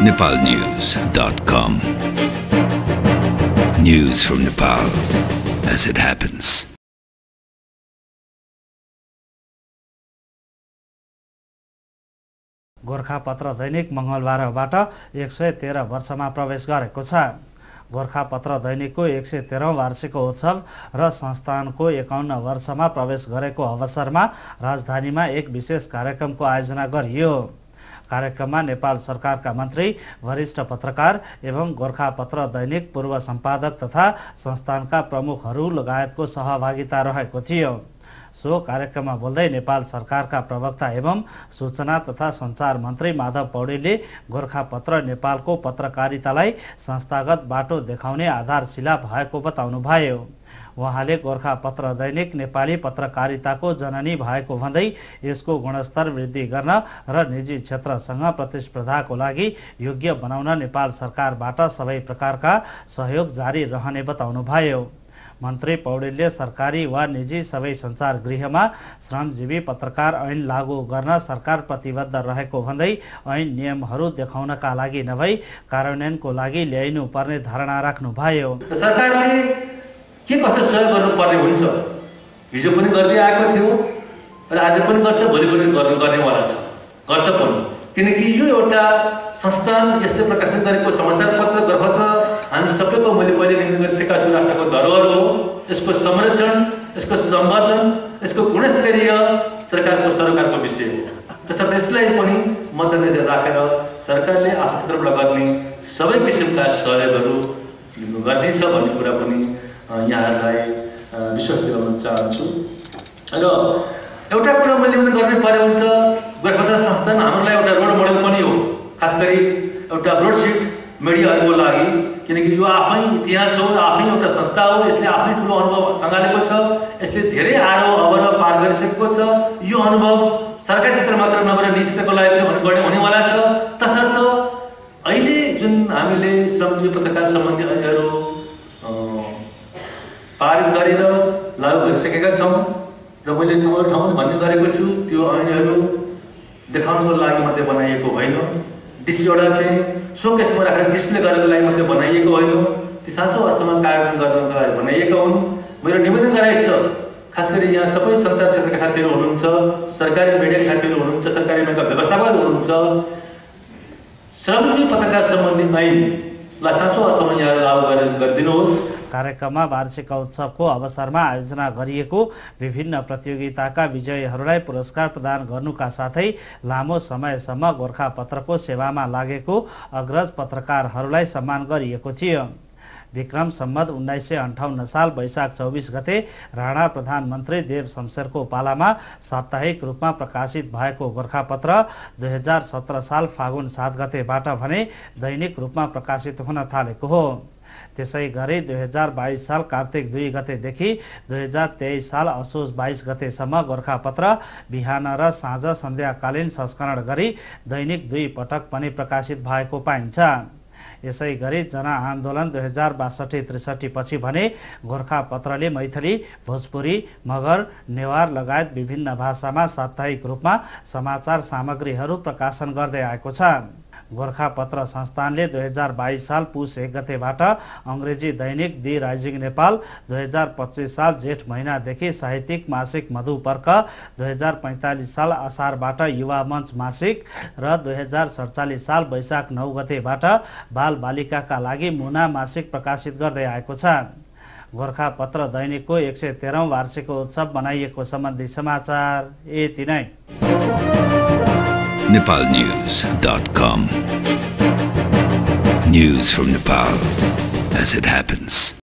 nepalnews.com. News from Nepal as it happens. Gorkhapatra दैनिक मंगलबारबाट 113 वर्षमा प्रवेश गरेको छ। गोरखापत्र दैनिकको 113औं वार्षिक उत्सव र संस्थानको 51 वर्षमा प्रवेश गरेको अवसरमा राजधानीमा एक विशेष कार्यक्रमको आयोजना गरियो। कार्यक्रममा नेपाल सरकारका मन्त्री, वरिष्ठ पत्रकार एवं गोरखापत्र दैनिक पूर्व सम्पादक तथा संस्थानका प्रमुखहरू लगायतको सहभागिता रहेको थियो। सो कार्यक्रममा बोल्दै नेपाल सरकारका प्रवक्ता एवं सूचना तथा सञ्चार मन्त्री माधव पौडेलले गोरखापत्र नेपालको पत्रकारितालाई संस्थागत बाटो देखाउने आधारशिला भएको बताउनुभयो। उहाँले गोरखापत्र दैनिक नेपाली पत्रकारिताको जननी भएको भन्दै यसको गुणस्तर वृद्धि गर्न र निजी क्षेत्रसँग प्रतिस्पर्धाको लागि योग्य बनाउन नेपाल सरकारबाट सबै प्रकारका सहयोग जारी रहने बताउनुभयो। मन्त्री पौडेलले सरकारी वा निजी सबै सञ्चार गृहमा श्रमजीवी पत्रकार ऐन लागू गर्न सरकार प्रतिबद्ध रहेको भन्दै ऐन नियमहरू देखाउनका लागि नभई कार्यान्वयनको लागि ल्याइनु पर्ने धारणा राख्नुभयो। सरकारले के कस्तो सहयोग गर्नुपर्ने हुन्छ, हिजो पनि गर्दै आएको थियो र आज पनि गर्छ, भोलि पनि गर्नेवाला छ, गर्छ पनि। किनकि यो एउटा संस्थान यसले प्रकाशन गरेको समाचार पत्र गोरखापत्र हामी सबैको मैले पहिले निवेदन गरिसकेका छु राष्ट्रको धरोहर हो। यसको संरक्षण, यसको सम्वर्धन, यसको गुणस्तरीय सरकारको विषय हो। त्यसर्थ यसलाई पनि मध्यनजर राखेर सरकारले आफ्नो क्षेत्रबाट गर्ने सबै किसिमका सहयोगहरू गर्नेछ भन्ने कुरा पनि यहाँहरूलाई विश्वास दिलाउन चाहन्छु। र एउटा कुरा मैले निवेदन गर्नै पर्यो हुन्छ, गोरखापत्र संस्थान हाम्रो लागि एउटा रोल मोडल पनि हो, खास गरी एउटा ब्रोडसिट मिडियाहरूको लागि। किनकि यो आफै इतिहास हो, आफै एउटा संस्था हो, यसले आफै ठुलो अनुभव सँगालेको छ, यसले धेरै आरोह अवरोह पार गरिसकेको छ। यो अनुभव सरकारी क्षेत्र मात्र नभएर निजी क्षेत्रको लागि पनि हुनेवाला छ। तसर्थ अहिले जुन हामीले श्रमजीवी पत्रकार सम्बन्धी ऐनहरू पारित गरेर लागू गरिसकेका छौँ र मैले ठाउँ ठाउँ भन्ने गरेको छु, त्यो ऐनहरू देखाउनको लागि मात्रै बनाइएको होइन, एउटा चाहिँ सोकेसमा राखेर डिस्प्ले गर्नको लागि मात्रै बनाइएको होइन, ती साँचो अर्थमा कार्यान्वयन गर्नको लागि बनाइएका हुन्। मेरो निवेदन गराएको छ, खास गरी यहाँ सबै सञ्चार क्षेत्रका साथीहरू हुनुहुन्छ, सरकारी मिडियाका साथीहरू हुनुहुन्छ, सरकारी मिडियाका व्यवस्थापकहरू हुनुहुन्छ, श्रमजीवी पत्रकार सम्बन्धी ऐनलाई साँचो अर्थमा यहाँ लागू गरिदिनुहोस्। कार्यक्रममा वार्षिक उत्सवको अवसरमा आयोजना गरिएको विभिन्न प्रतियोगिताका विजयीहरूलाई पुरस्कार प्रदान गर्नुका साथै लामो समयसम्म गोरखापत्रको सेवामा लागेको अग्रज पत्रकारहरूलाई सम्मान गरिएको थियो। विक्रम सम्वत 1958 साल वैशाख 24 गते राणा प्रधानमन्त्री देव शमशेरको पालामा साप्ताहिक रूपमा प्रकाशित भएको गोरखापत्र 2017 साल फागुन 7 गतेबाट भने दैनिक रूपमा प्रकाशित हुन थालेको हो। त्यसै गरी 2022 साल कार्तिक 2 गतेदेखि 2023 साल असोज 22 गतेसम्म गोरखापत्र बिहान र साँझ सन्ध्याकालीन संस्करण गरी दैनिक 2 पटक पनि प्रकाशित भएको पाइन्छ। यसै गरी जनआन्दोलन 2062-63 पछि भने गोरखापत्रले मैथिली, भोजपुरी, मगर, नेवार लगायत विभिन्न भाषामा साप्ताहिक रूपमा समाचार सामग्रीहरू प्रकाशन गर्दै आएको छ। गोरखापत्र संस्थानले 2022 साल पुस 1 गतेबाट अंग्रेजी दैनिक दि राइजिङ नेपाल, 2025 साल जेठ महिनादेखि साहित्यिक मासिक मधुपर्क, 2045 साल असारबाट युवा मञ्च मासिक र 2047 साल वैशाख 9 गतेबाट बाल बालिकाका लागि मुना मासिक प्रकाशित गर्दै आएको छ। गोरखापत्र दैनिकको 113औं वार्षिक उत्सव मनाइएको सम्बन्धी समाचार यति नै। nepalnews.com. News from Nepal as it happens.